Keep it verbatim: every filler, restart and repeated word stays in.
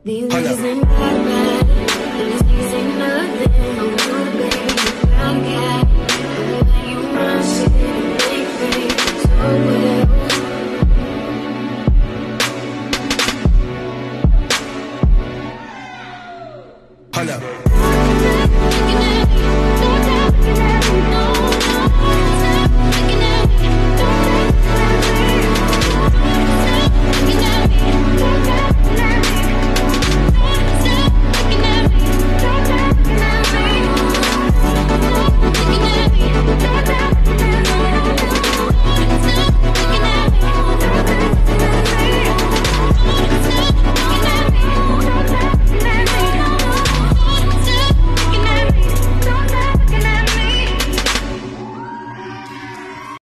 These niggas ain't bad, bad. These niggas ain't nothing. I'm good, baby.